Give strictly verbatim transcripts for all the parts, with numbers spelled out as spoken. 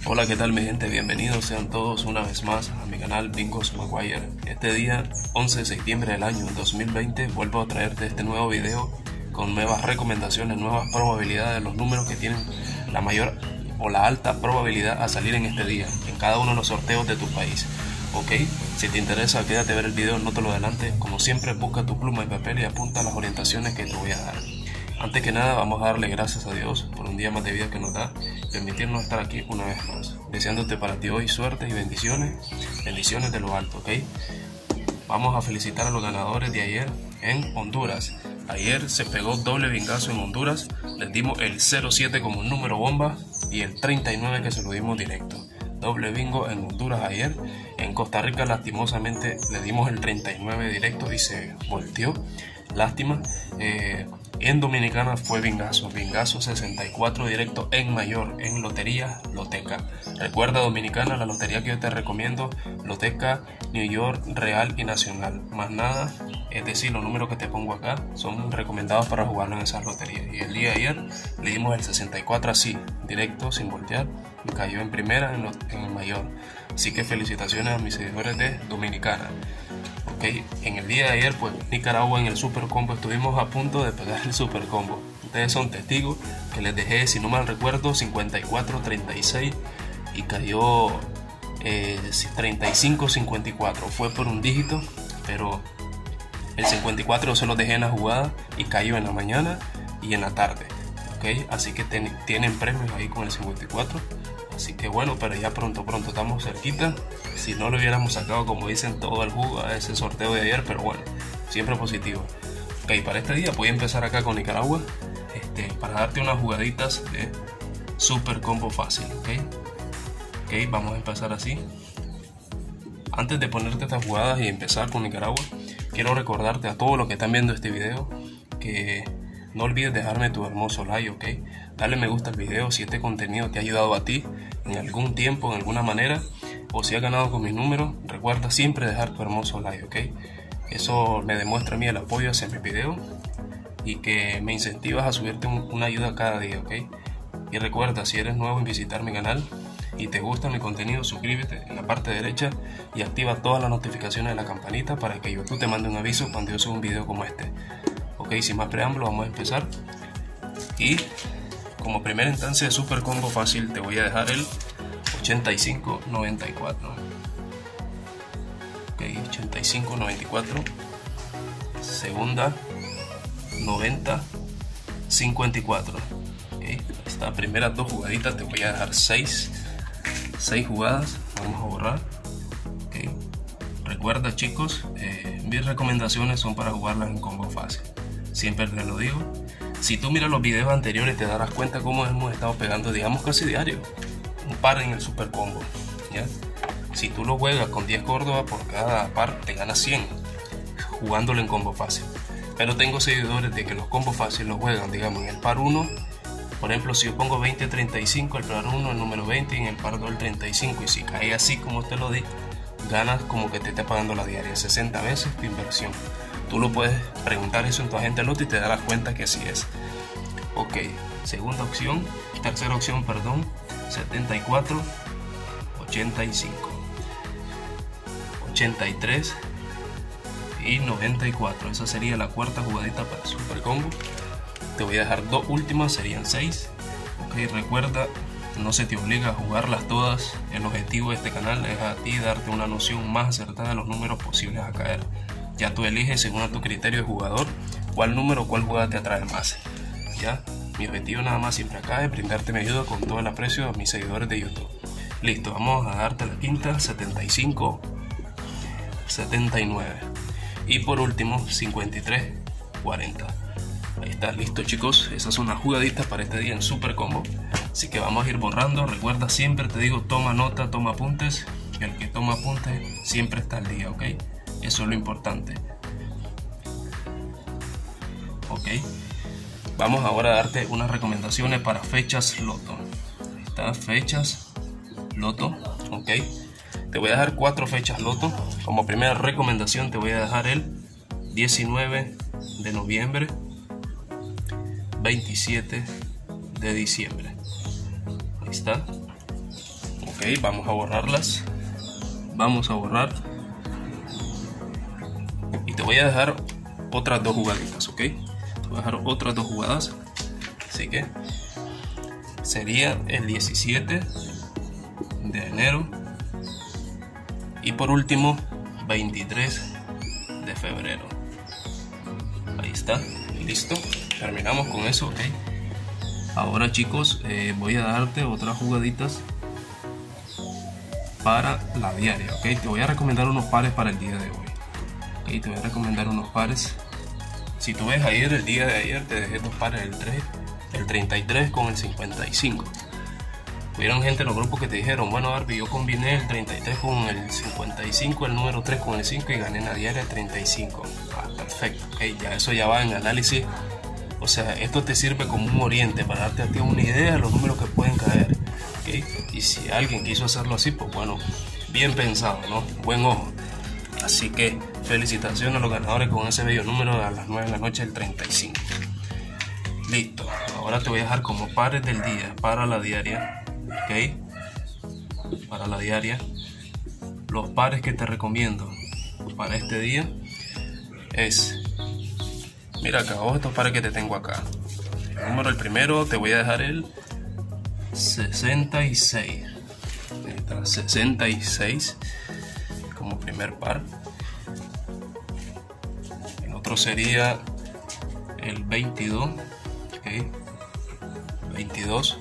Hola, ¿qué tal mi gente? Bienvenidos sean todos una vez más a mi canal Bingos Maguire. Este día once de septiembre del año dos mil veinte vuelvo a traerte este nuevo video con nuevas recomendaciones, nuevas probabilidades de los números que tienen la mayor o la alta probabilidad a salir en este día en cada uno de los sorteos de tu país. Ok, si te interesa quédate a ver el video, no te lo adelantes. Como siempre, busca tu pluma y papel y apunta las orientaciones que te voy a dar. Antes que nada, vamos a darle gracias a Dios por un día más de vida que nos da, permitirnos estar aquí una vez más. Deseándote para ti hoy suerte y bendiciones, bendiciones de lo alto, ¿ok? Vamos a felicitar a los ganadores de ayer en Honduras. Ayer se pegó doble bingazo en Honduras, les dimos el cero siete como número bomba y el treinta y nueve que se lo dimos directo. Doble bingo en Honduras ayer. En Costa Rica lastimosamente le dimos el treinta y nueve directo y se volteó. Lástima. Eh, en Dominicana fue bingazo, bingazo sesenta y cuatro directo en mayor, en lotería Loteca. Recuerda, Dominicana, la lotería que yo te recomiendo, Loteca, New York, Real y Nacional. Más nada, es decir, los números que te pongo acá son recomendados para jugarlo en esas loterías. Y el día de ayer le dimos el sesenta y cuatro así, directo, sin voltear, y cayó en primera en, lo, en el mayor. Así que felicitaciones a mis seguidores de Dominicana. Okay. En el día de ayer, pues Nicaragua en el Super Combo estuvimos a punto de pegar el Super Combo. Ustedes son testigos que les dejé, si no mal recuerdo, cincuenta y cuatro treinta y seis y cayó eh, treinta y cinco cincuenta y cuatro. Fue por un dígito, pero el cincuenta y cuatro se lo dejé en la jugada y cayó en la mañana y en la tarde. Okay. Así que ten, tienen premios ahí con el cincuenta y cuatro. Así que bueno, pero ya pronto, pronto estamos cerquita. Si no lo hubiéramos sacado, como dicen, todo el jugo a ese sorteo de ayer, pero bueno, siempre positivo. Ok, para este día voy a empezar acá con Nicaragua, este, para darte unas jugaditas de super combo fácil, ok. Ok, vamos a empezar así. Antes de ponerte estas jugadas y empezar con Nicaragua, quiero recordarte a todos los que están viendo este video que no olvides dejarme tu hermoso like, ok. Dale me gusta al video si este contenido te ha ayudado a ti en algún tiempo, en alguna manera, o si has ganado con mis números. Recuerda siempre dejar tu hermoso like, ok. Eso me demuestra a mí el apoyo hacia mis videos y que me incentivas a subirte un, una ayuda cada día, ok. Y recuerda, si eres nuevo en visitar mi canal y te gusta mi contenido, suscríbete en la parte derecha y activa todas las notificaciones de la campanita para que YouTube te mande un aviso cuando yo suba un video como este. Ok, sin más preámbulo, vamos a empezar. Y como primera instancia de super combo fácil te voy a dejar el ochenta y cinco noventa y cuatro. Ok, ochenta y cinco noventa y cuatro. Segunda, noventa cincuenta y cuatro. Ok, estas primeras dos jugaditas te voy a dejar seis jugadas. Vamos a borrar. Ok, recuerda, chicos, eh, mis recomendaciones son para jugarlas en combo fácil. Siempre te lo digo. Si tú miras los videos anteriores te darás cuenta cómo hemos estado pegando, digamos, casi diario un par en el super combo, ¿ya? Si tú lo juegas con diez Córdoba por cada par te ganas cien jugándolo en combo fácil. Pero tengo seguidores de que los combos fáciles los juegan, digamos, en el par uno. Por ejemplo, si yo pongo veinte treinta y cinco, el par uno, el número veinte, y en el par dos el treinta y cinco, y si cae así como te lo di, ganas como que te esté pagando la diaria, sesenta veces tu inversión. Tú lo puedes preguntar eso en tu agente loto y te darás cuenta que así es. Ok, segunda opción, tercera opción, perdón, setenta y cuatro ochenta y cinco, ochenta y tres y noventa y cuatro. Esa sería la cuarta jugadita para super combo. Te voy a dejar dos últimas, serían seis. Ok, recuerda, no se te obliga a jugarlas todas. El objetivo de este canal es a ti darte una noción más acertada de los números posibles a caer. Ya tú eliges según a tu criterio de jugador cuál número o cuál jugada te atrae más. Ya, mi objetivo nada más siempre acá es brindarte mi ayuda con todo el aprecio a mis seguidores de YouTube. Listo, vamos a darte la quinta, setenta y cinco, setenta y nueve. Y por último, cincuenta y tres, cuarenta. Ahí está, listo, chicos. Esas son las jugaditas para este día en super combo. Así que vamos a ir borrando. Recuerda, siempre te digo, toma nota, toma apuntes. El que toma apuntes siempre está al día, ok. Eso es lo importante. Ok, vamos ahora a darte unas recomendaciones para fechas loto. Estas fechas loto, ok. Te voy a dejar cuatro fechas loto. Como primera recomendación te voy a dejar el diecinueve de noviembre, veintisiete de diciembre. Ahí está. Ok, vamos a borrarlas. Vamos a borrar. Y te voy a dejar otras dos jugaditas, ok. Te voy a dejar otras dos jugadas. Así que sería el diecisiete de enero. Y por último, veintitrés de febrero. Ahí está, listo. Terminamos con eso, ok. Ahora chicos, eh, voy a darte otras jugaditas para la diaria, ok. Te voy a recomendar unos pares para el día de hoy. Ok, te voy a recomendar unos pares. Si tú ves ayer, el día de ayer, te dejé dos pares, el tres, el treinta y tres con el cincuenta y cinco. Hubieron gente en los grupos que te dijeron, bueno Barbie, yo combiné el treinta y tres con el cincuenta y cinco, el número tres con el cinco y gané en la diaria el treinta y cinco. Ah, perfecto, okay, ya eso ya va en análisis. O sea, esto te sirve como un oriente para darte a ti una idea de los números que pueden caer, okay. Y si alguien quiso hacerlo así, pues bueno, bien pensado, ¿no? Buen ojo. Así que felicitaciones a los ganadores con ese bello número a las nueve de la noche del treinta y cinco. Listo, ahora te voy a dejar como pares del día para la diaria. Ok, para la diaria, los pares que te recomiendo para este día es, mira acá, ojo estos pares que te tengo acá. El número, el primero, te voy a dejar el sesenta y seis. sesenta y seis como primer par. El otro sería el veintidós. Ok, veintidós.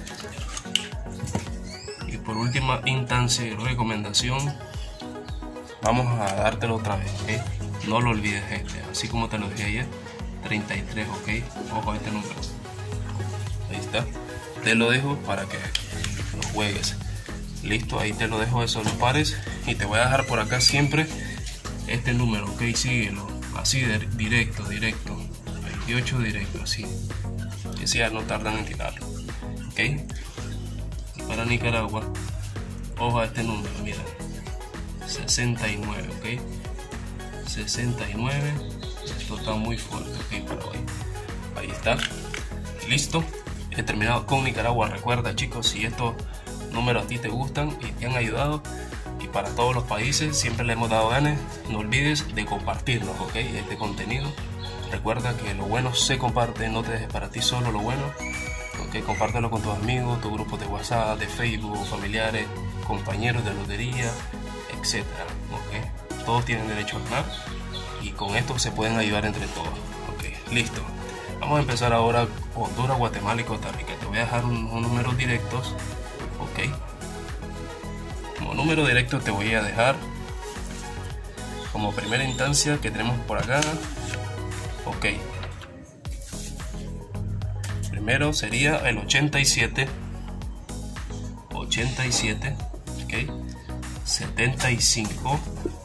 Por última instancia y recomendación, vamos a dártelo otra vez, ¿ok? No lo olvides este, así como te lo dije ayer, treinta y tres, ok, ojo a este número, ahí está, te lo dejo para que lo juegues, listo, ahí te lo dejo esos los pares y te voy a dejar por acá siempre este número, ok, síguelo, así de, directo, directo, veintiocho directo, así, que si ya no tardan en tirarlo, ok. Para Nicaragua, ojo a este número, mira, sesenta y nueve, ok, sesenta y nueve, esto está muy fuerte, ok, para hoy, ahí está, listo, he terminado con Nicaragua. Recuerda chicos, si estos números a ti te gustan y te han ayudado, y para todos los países siempre le hemos dado ganas, no olvides de compartirlos, ok, este contenido. Recuerda que lo bueno se comparte, no te dejes para ti solo lo bueno. Okay, compártelo con tus amigos, tu grupo de WhatsApp, de Facebook, familiares, compañeros de lotería, etcétera. Okay. Todos tienen derecho a ganar y con esto se pueden ayudar entre todos. Okay, listo. Vamos a empezar ahora Honduras, Guatemala y Costa Rica. Te voy a dejar unos un números directos. Okay. Como número directo te voy a dejar como primera instancia que tenemos por acá. Ok. Primero sería el ochenta y siete, ochenta y siete, ok, setenta y cinco,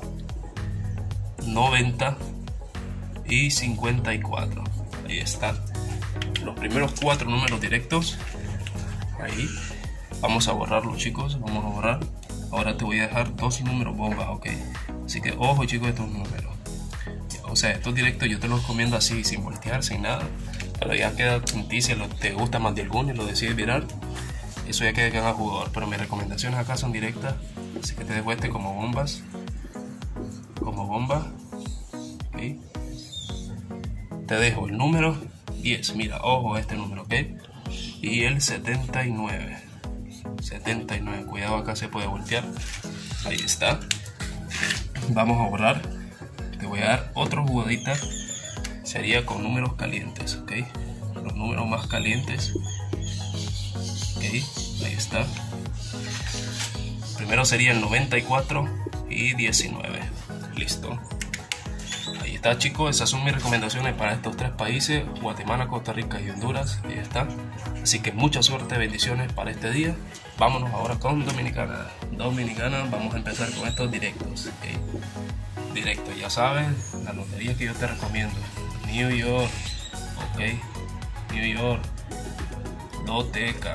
noventa y cincuenta y cuatro. Ahí está. Los primeros cuatro números directos. Ahí. Vamos a borrarlos chicos, vamos a borrar. Ahora te voy a dejar dos números bombas, ok. Así que ojo chicos estos números. O sea, estos directos yo te los recomiendo así, sin voltear, sin nada. Pero ya queda en ti si te gusta más de alguno y lo decides virar. Eso ya queda de cada jugador. Pero mis recomendaciones acá son directas. Así que te dejo este como bombas. Como bomba. ¿Okay? Te dejo el número diez. Mira, ojo a este número, ¿ok? Y el setenta y nueve. setenta y nueve. Cuidado, acá se puede voltear. Ahí está. Vamos a borrar. Te voy a dar otra jugadita. Sería con números calientes, ok, los números más calientes, ok, ahí está. Primero sería el noventa y cuatro y diecinueve, listo. Ahí está chicos, esas son mis recomendaciones para estos tres países, Guatemala, Costa Rica y Honduras, ahí está. Así que mucha suerte, bendiciones para este día. Vámonos ahora con Dominicana. Dominicana, vamos a empezar con estos directos, ok. Directo, ya sabes, la lotería que yo te recomiendo. New York, ok, New York, Doteca,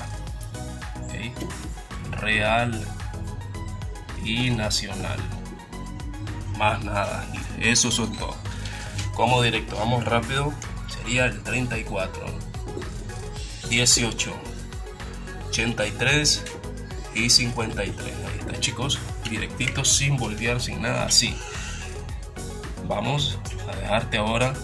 ok, Real y Nacional, más nada, eso son todo. Como directo, vamos rápido, sería el treinta y cuatro, dieciocho, ochenta y tres y cincuenta y tres. Ahí está, chicos, directito, sin voltear, sin nada, así. Vamos a dejarte ahora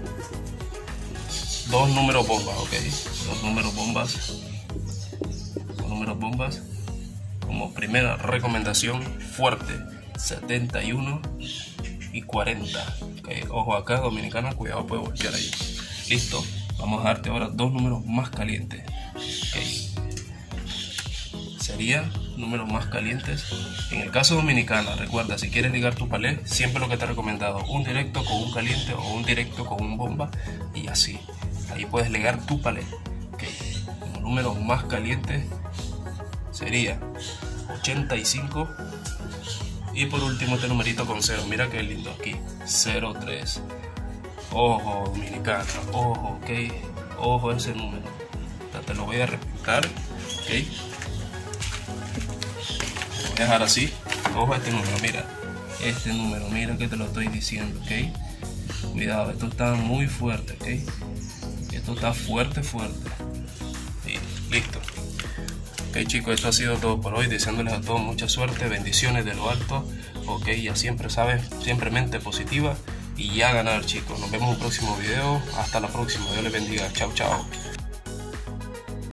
dos números bombas, ok, dos números bombas, dos números bombas como primera recomendación fuerte, setenta y uno y cuarenta. Okay, ojo acá, Dominicana, cuidado, puede voltear ahí. Listo, vamos a darte ahora dos números más calientes. Okay. Serían números más calientes. En el caso Dominicana, recuerda, si quieres ligar tu palé, siempre lo que te he recomendado, un directo con un caliente o un directo con un bomba, y así. Ahí puedes ligar tu palé. Okay. Como números más calientes sería ochenta y cinco. Y por último este numerito con cero, mira qué lindo aquí, cero tres. Ojo, Dominicana, ojo, ok, ojo ese número. Ya te lo voy a replicar, ok. Lo voy a dejar así, ojo este número, mira, este número, mira que te lo estoy diciendo, ok. Cuidado, esto está muy fuerte, ok. Esto está fuerte, fuerte. Y listo. Ok, chicos, esto ha sido todo por hoy, deseándoles a todos mucha suerte, bendiciones de lo alto, ok, ya siempre sabes, siempre mente positiva y ya ganar, chicos. Nos vemos en un próximo video, hasta la próxima, Dios les bendiga, chao, chao.